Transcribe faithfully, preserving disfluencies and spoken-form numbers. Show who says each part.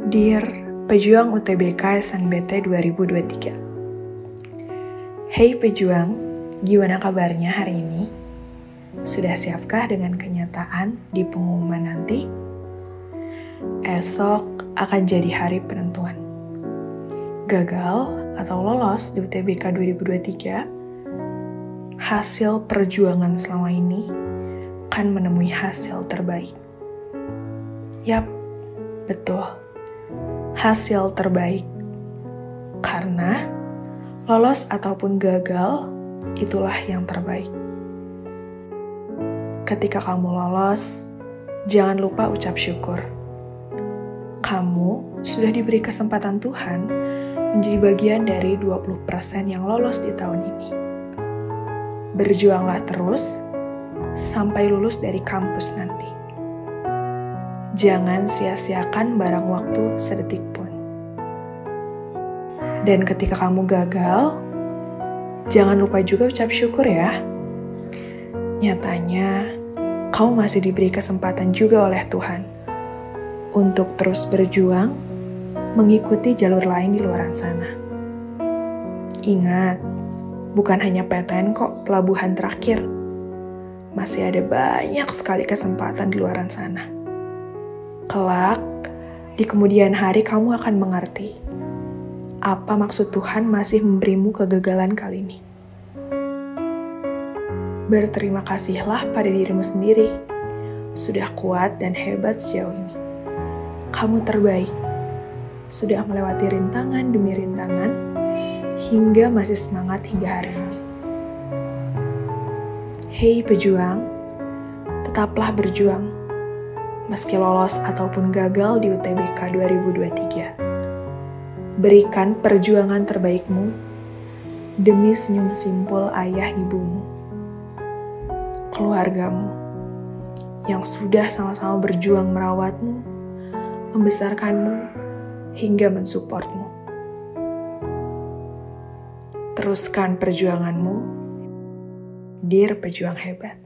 Speaker 1: Dear Pejuang U T B K S N B T dua ribu dua puluh tiga. Hey pejuang, gimana kabarnya hari ini? Sudah siapkah dengan kenyataan di pengumuman nanti? Esok akan jadi hari penentuan. Gagal atau lolos di U T B K dua ribu dua puluh tiga, hasil perjuangan selama ini akan menemui hasil terbaik. Yap, betul. Hasil terbaik. Karena lolos ataupun gagal, itulah yang terbaik. Ketika kamu lolos, jangan lupa ucap syukur. Kamu sudah diberi kesempatan Tuhan menjadi bagian dari dua puluh persen yang lolos di tahun ini. Berjuanglah terus sampai lulus dari kampus nanti. Jangan sia-siakan barang waktu sedetik pun. Dan ketika kamu gagal, jangan lupa juga ucap syukur ya. Nyatanya, kamu masih diberi kesempatan juga oleh Tuhan untuk terus berjuang mengikuti jalur lain di luar sana. Ingat, bukan hanya P T N kok pelabuhan terakhir. Masih ada banyak sekali kesempatan di luar sana. Kelak, di kemudian hari kamu akan mengerti apa maksud Tuhan masih memberimu kegagalan kali ini. Berterima kasihlah pada dirimu sendiri. Sudah kuat dan hebat sejauh ini. Kamu terbaik. Sudah melewati rintangan demi rintangan, hingga masih semangat hingga hari ini. Hei pejuang, tetaplah berjuang. Meski lolos ataupun gagal di U T B K dua ribu dua puluh tiga. Berikan perjuangan terbaikmu demi senyum simpul ayah ibumu, keluargamu, yang sudah sama-sama berjuang merawatmu, membesarkanmu, hingga mensupportmu. Teruskan perjuanganmu, dear pejuang hebat.